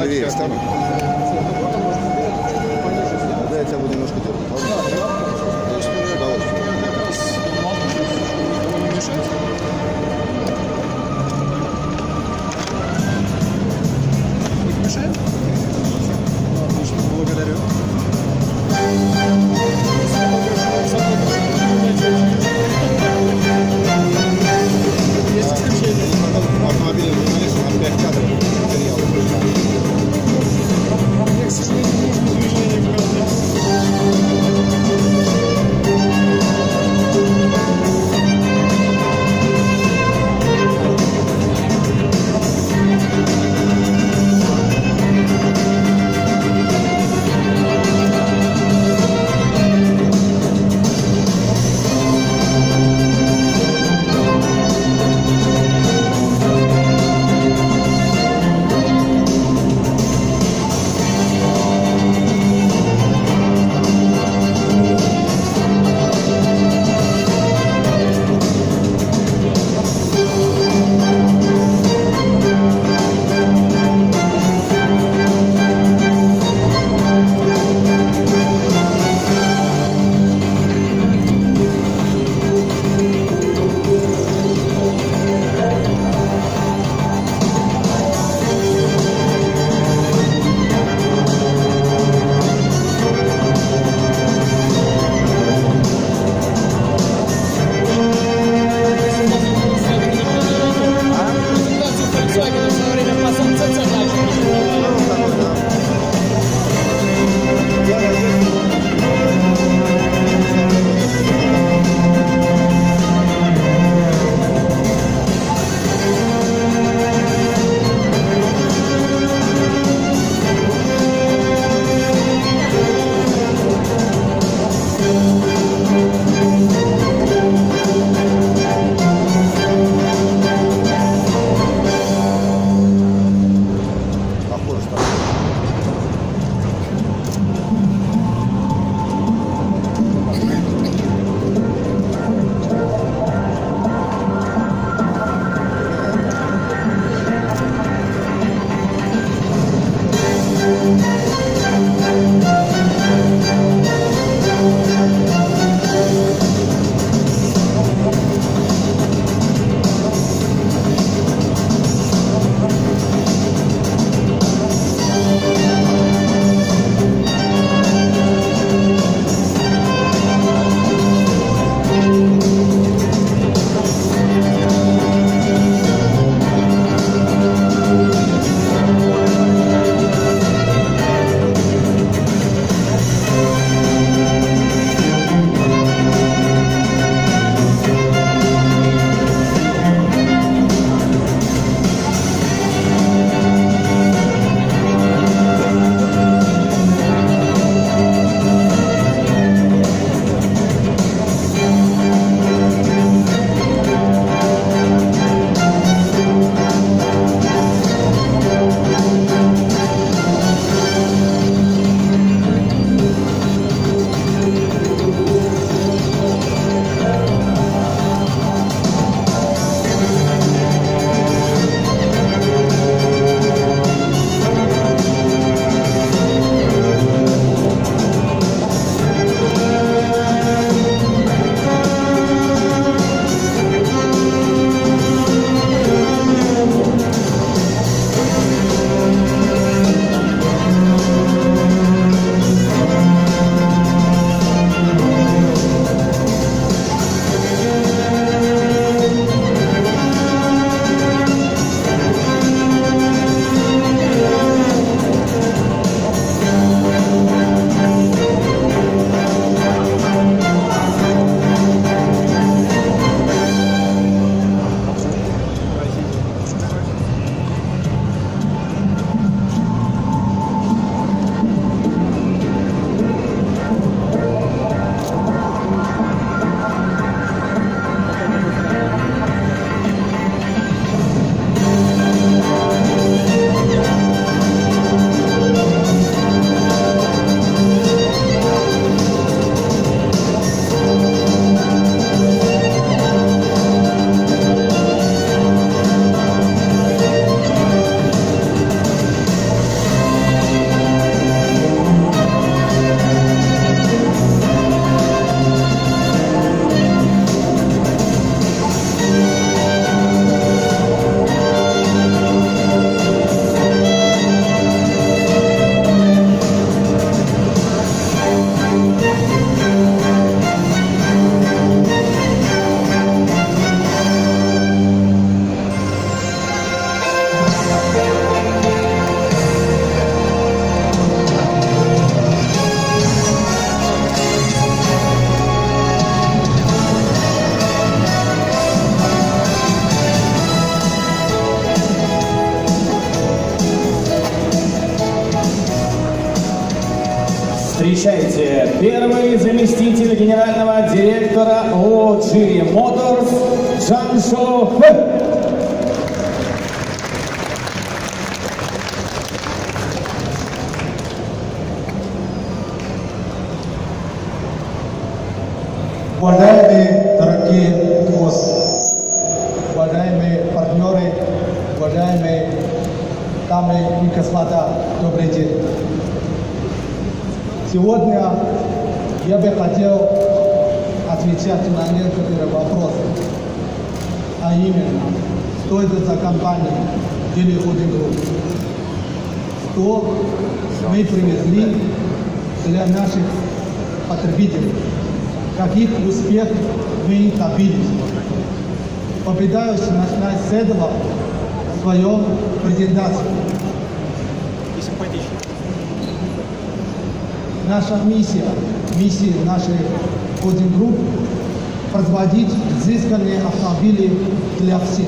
правее встану. Да, я тебя буду немножко дергать. С удовольствием. Не помешает? Отлично, благодарю. Есть исключение. Автомобильный журналист, у нас 5 кадров материалов. Встречайте, первый заместитель генерального директора OG Motors Чан Шо Хэ. Уважаемые дорогие гости, уважаемые партнеры, уважаемые дамы и господа, добрый день. Сегодня я бы хотел отвечать на некоторые вопросы, а именно, что это за компания Geely Holding Group, что мы привезли для наших потребителей, каких успехов мы добились. Попытаюсь начать с этого свою презентацию. Наша миссия нашей Holding Group – производить изысканные автомобили для всех.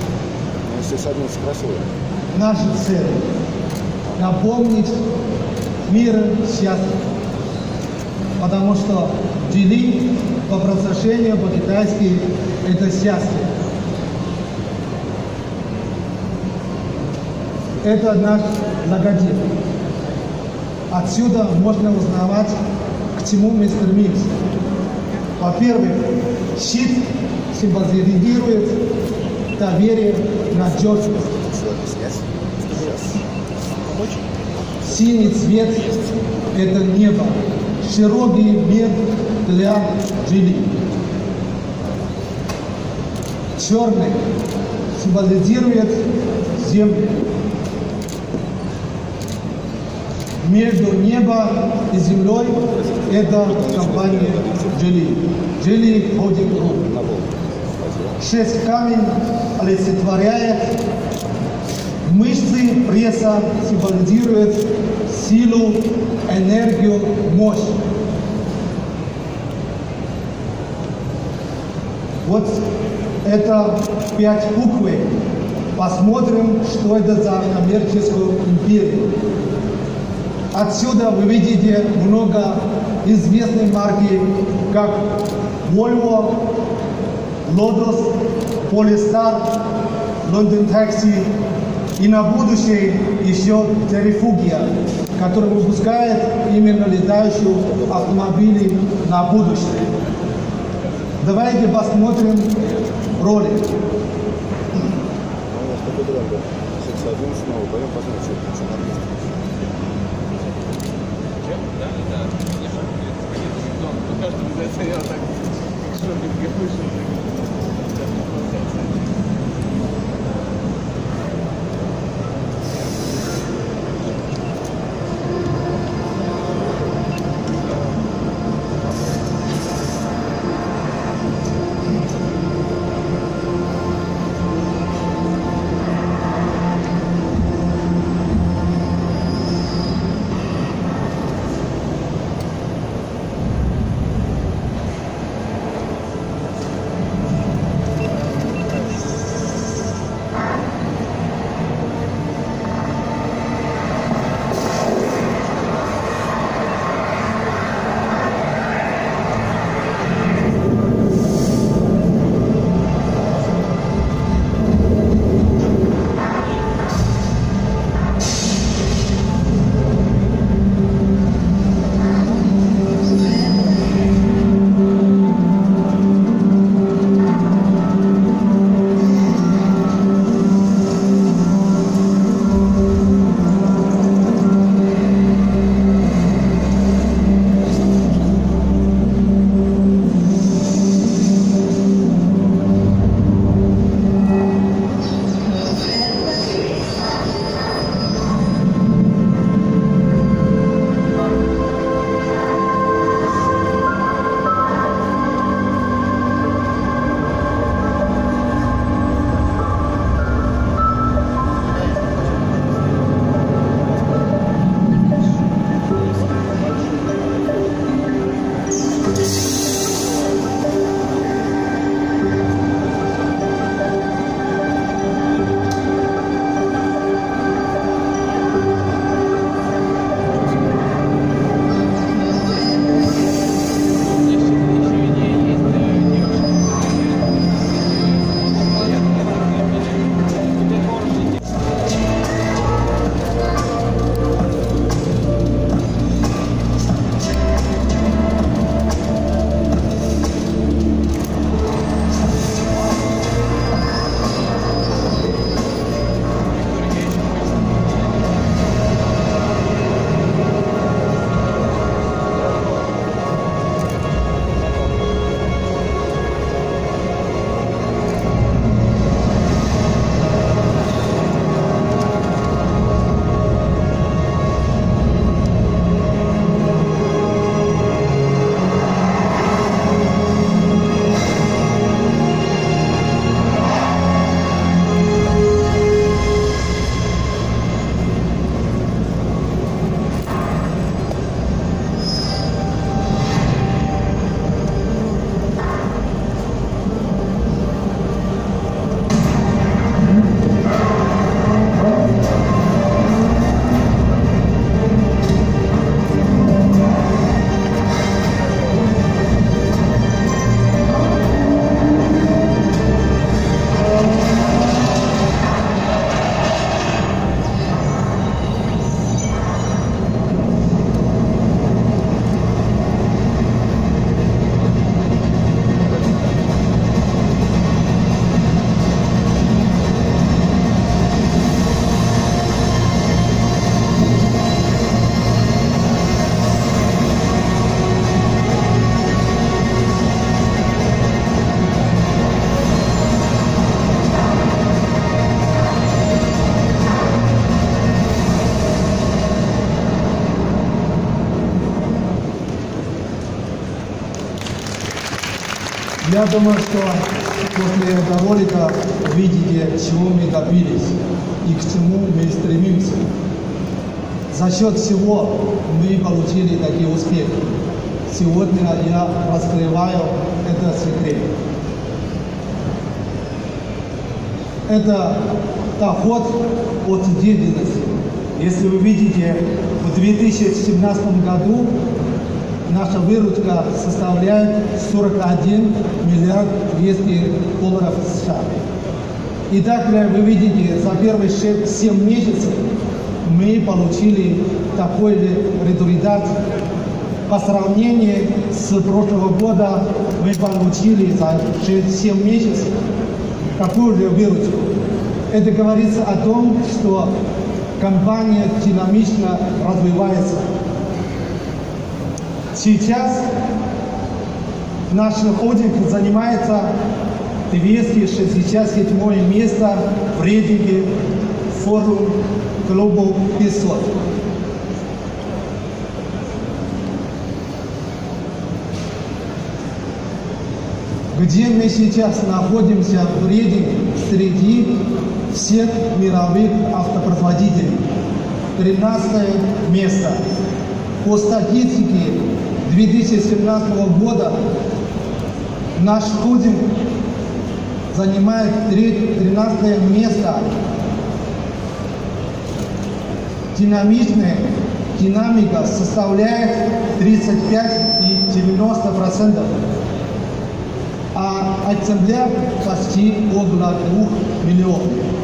Наша цель – напомнить мир счастья, потому что Geely по произношению по-китайски – это счастье. Это наш логотип. Отсюда можно узнавать, к чему мы стремимся. Во-первых, щит символизирует доверие, надежность. Синий цвет – это небо, широкий мир для Geely. Черный символизирует землю. Между небом и землей это компания Geely. Geely Holding Group. 6 камень олицетворяет мышцы пресса, символизирует силу, энергию, мощь. Вот это 5 букв. Посмотрим, что это за коммерческую империю. Отсюда вы видите много известных марки, как Volvo, Lotus, Polestar, London Taxi и на будущее еще Terrifugia, который выпускает именно летающие автомобили на будущее. Давайте посмотрим ролик. Я думаю, что после этого ролика увидите, чего мы добились и к чему мы стремимся. За счет всего мы получили такие успехи. Сегодня я раскрываю этот секрет. Это доход от деятельности. Если вы видите, в 2017 году наша выручка составляет 41 миллиард 200 долларов США. И также вы видите, за первые 7 месяцев мы получили такой же результат. По сравнению с прошлого года мы получили за 7 месяцев такую же выручку. Это говорится о том, что компания динамично развивается. Сейчас наш холдинг занимается 267 место в рейтинге Forbes Global 500. Где мы сейчас находимся в рейтинге среди всех мировых автопроизводителей. 13 место. По статистике 2017 года наш холдинг занимает 13 место. Динамика составляет 35,90%. А экземпляр почти около 2 миллионов.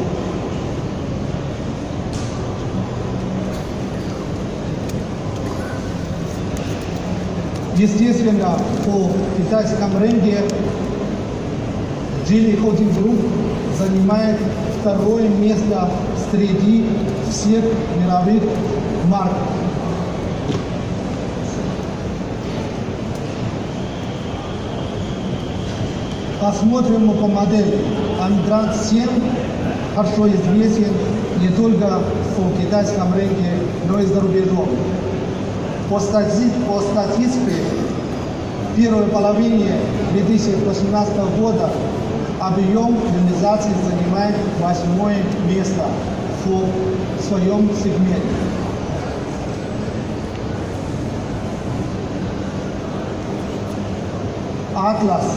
Естественно, по китайском рынке Geely Holding Group занимает 2-е место среди всех мировых марок. Посмотрим по модели. Андрант 7 хорошо известен не только по китайском рынке, но и за рубежом. По статистике, в первой половине 2018 года объем реализации занимает 8-е место в своем сегменте. Atlas.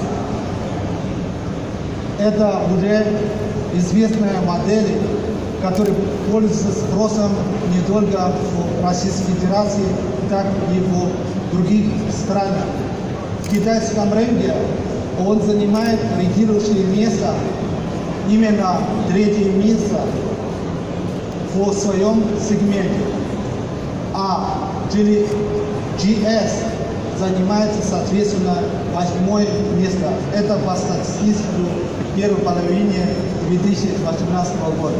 Это уже известная модель, которая пользуется спросом не только в Российской Федерации, так и в других странах. В китайском рынке он занимает лидирующее место, именно 3-е место в своем сегменте. А Geely GS занимается, соответственно, 8-е место. Это по статистике в первой половине 2018 года.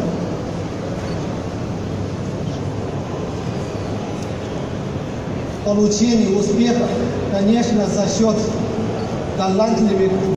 Получение успеха, конечно, за счет талантливых